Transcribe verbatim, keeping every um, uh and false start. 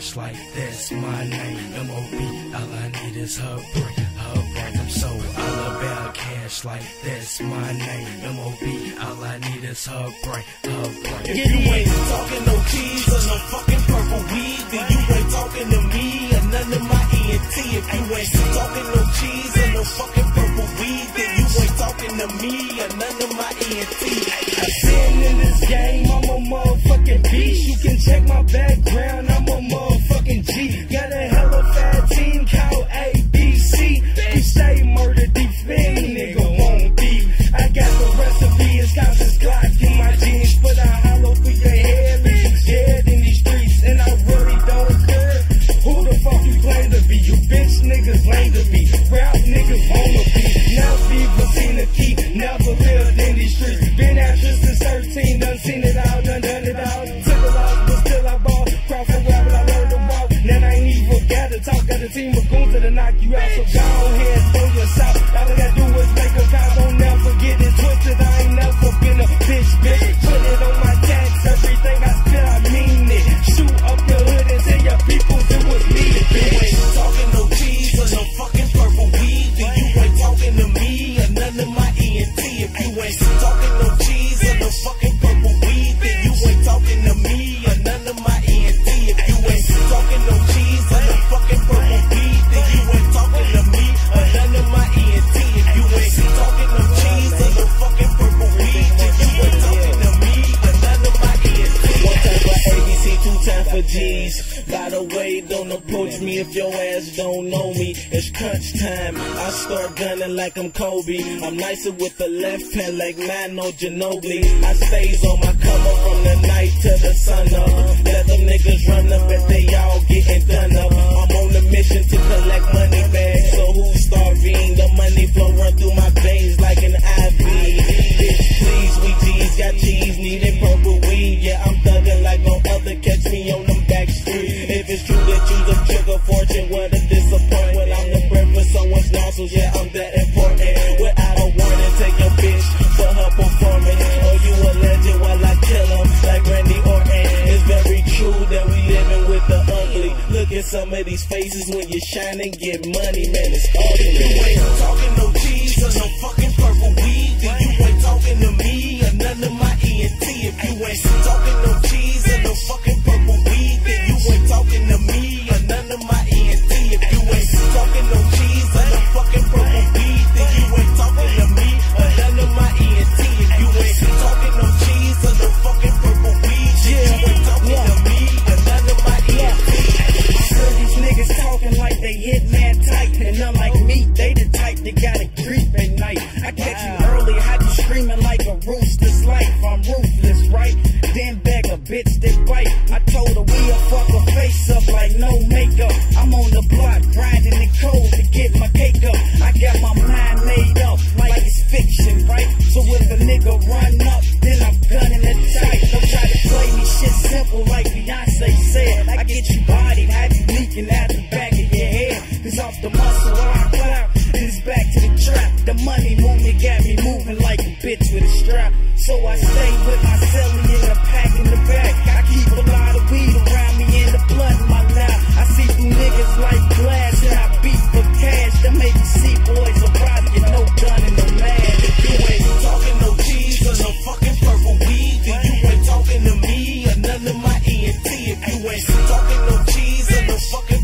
cash like that's my name. M O B, all I need is her brain, her brain. I'm so all about cash like that's my name. M O B, all I need is her brain, her brain. If you ain't talking no cheese or no fucking purple weed, then you ain't talking to me or none of my E N T. If you ain't talking no cheese or no fucking purple weed, then you ain't talking to me or none of my E N T. I've been in this game, I'm a motherfucking beast. You can check my background, I'm a motherfucking G. Got a hella fat team called A B C. We say murder, defend, nigga won't be. I got the recipe, it's got this Glock in my jeans, but I hollow through your head, leave you dead in these streets, and I really don't care. Who the fuck you claim to be? You bitch niggas lame to me. Rap niggas wanna be. Now people seen a key, never lived in these streets. Been actress since thirteen, done seen it all, done done it all. Took a loss, but still I ball. Cross and rap, but I learned to walk. Now I ain't even got to talk. Got a team of goons that'll knock you out. So go ahead, throw your south. All I gotta do is make a call. Don't never get it twisted. I ain't never been a bitch, bitch. Put it on my tax. Everything I spit, I mean it. Shoot up your hood and tell your people it was me, bitch. You ain't talking no cheese or no fucking purple weed, then you ain't talking to me or none of my E N T. If you ain't talking no cheese or no fucking purple weed, then you ain't talking to me or none of my E N T. If you ain't talking no cheese or no fucking purple weed, then you ain't talking to me or none of my E N T. If you ain't talking no cheese or no fucking purple weed, then you ain't talking to me or none of my E N T. One time for A B C, two time for G's. By the way, don't approach me if your ass don't know me. It's crunch time, I start gunning like I'm Kobe. I'm nicer with the left hand like Mano Ginobili. I stays on my cover from the night to the sun up. Let them niggas run up if they all getting done up. I'm on a mission to collect money back, so who's starving? The money flow run through my veins like an I V. Bitch, please, we G's got cheese, needing purple weed. Yeah, I'm thugging like no other, catch me on them back streets. If it's true that you the trigger fortune, what a disappointment. I'm the bread for someone's nostrils, yeah, I'm that important. Without a warning, take your bitch for her performance. Or you a legend while I kill him like Randy Orton. It's very true that we living with the ugly. Look at some of these faces when you shine and get money, man, it's ugly. If you ain't talking no cheese or no fucking purple weed, then you ain't talking to me or none of my E N T. If you ain't talking no cheese or no fucking purple weed, then you ain't talking to me or none of my E N T. If you ain't talking no cheese or no fucking purple weed, then you ain't talking to me or none of my E N T. If you ain't talking no cheese or no fucking purple weed, then you ain't talking to me or none of my E N T. I heard these niggas talking like they hit man tight, and unlike me, they the type that gotta creep at night. I catch you early, how you screaming like a rooster's life? I'm ruthless, right? Then beg a bitch that bite. I told her we'll fuck her face up like no makeup. I'm on the block grinding the cold to get my cake up. I got my mind made up like it's fiction, right? So if a nigga run up, then I'm gunning it tight. Don't try to play me shit simple like Beyonce said. I get you bodied, have you leaking out the back of your head. Cause off the muscle I cut out, and it's back to the trap. The money movement got me moving like a bitch with a strap. So I stay with my celly in the pack in the back. I keep a lot of weed around me in the blood in my lap. I see through niggas like glass and I beat for cash. Them A B C boys will probably get no gun in the man. If you ain't talking no cheese or no fucking purple weed, then you ain't talking to me or none of my E N T. If you ain't talking no cheese or no fucking